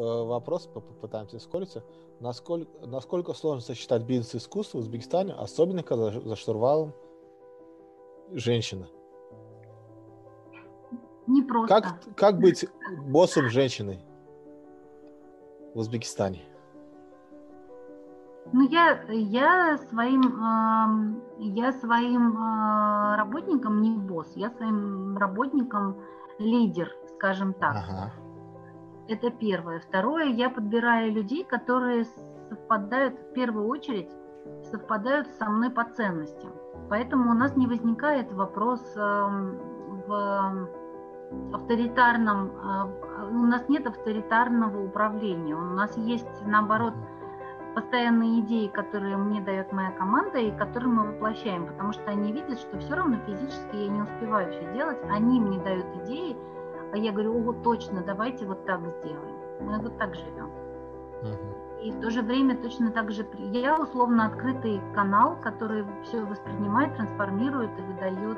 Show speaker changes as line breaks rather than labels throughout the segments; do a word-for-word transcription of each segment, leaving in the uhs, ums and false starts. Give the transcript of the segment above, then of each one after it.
вопрос, попытаемся ускориться. Насколько, насколько сложно сочетать бизнес и искусство в Узбекистане, особенно когда за штурвалом женщина?
Не просто.
Как, как быть боссом женщиной в Узбекистане?
Ну, я, я своим, э, я своим э, работникам не босс, я своим работникам лидер, скажем так.
Ага.
Это первое. Второе, я подбираю людей, которые совпадают, в первую очередь, совпадают со мной по ценностям. Поэтому у нас не возникает вопрос э, в авторитарном, э, у нас нет авторитарного управления, у нас есть, наоборот, постоянные идеи, которые мне дает моя команда и которые мы воплощаем, потому что они видят, что все равно физически я не успеваю все делать, они мне дают идеи, а я говорю, ого, точно, давайте вот так сделаем. Мы вот так живем. Uh-huh. И в то же время точно так же я условно открытый канал, который все воспринимает, трансформирует и выдает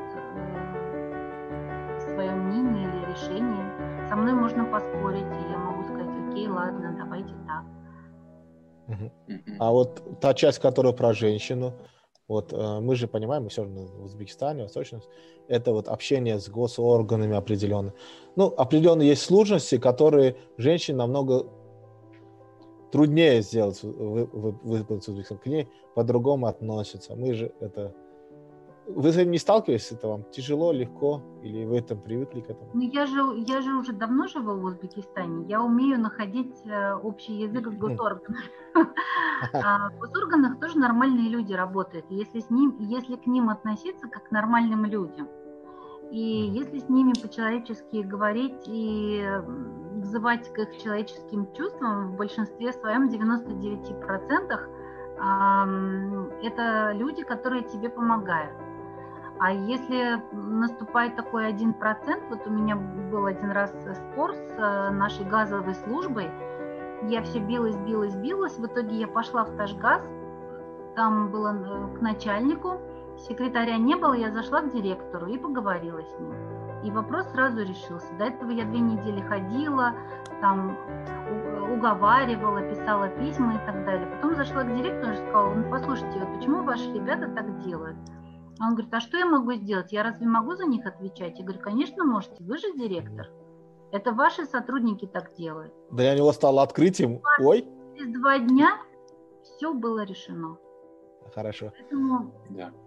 э, свое мнение или решение. Со мной можно поспорить, и я могу сказать, окей, ладно, давайте так.
Uh-huh. А вот та часть, которая про женщину, вот э, мы же понимаем, мы все равно в Узбекистане, восточность, это вот общение с госорганами определенно. Ну, определенно есть сложности, которые женщине намного труднее сделать, выполнить в Узбекистане. К ней по-другому относятся. Мы же это... Вы с этим не сталкиваетесь? Это вам тяжело, легко? Или вы там привыкли к этому?
Ну, я же, я же уже давно живу в Узбекистане. Я умею находить общий язык с госорганами. В госорганах тоже нормальные люди работают. Если, с ним, если к ним относиться как к нормальным людям, и если с ними по-человечески говорить и взывать к их человеческим чувствам, в большинстве своем, девяносто девять процентов, это люди, которые тебе помогают. А если наступает такой один процент, вот у меня был один раз спор с нашей газовой службой, я все билась, билась, билась, в итоге я пошла в Ташгаз, там было к начальнику, секретаря не было, я зашла к директору и поговорила с ним. И вопрос сразу решился. До этого я две недели ходила, там уговаривала, писала письма и так далее. Потом зашла к директору и сказала, ну послушайте, вот почему ваши ребята так делают? Он говорит, а что я могу сделать? Я разве могу за них отвечать? Я говорю, конечно можете, вы же директор. Это ваши сотрудники так делают.
Для него стало открытием. Ой.
Через два дня все было решено.
Хорошо.
Поэтому...
Да.